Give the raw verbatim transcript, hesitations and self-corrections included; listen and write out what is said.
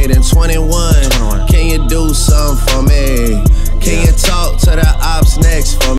made in twenty-one. Can you do something for me? Can you talk to the ops next for me?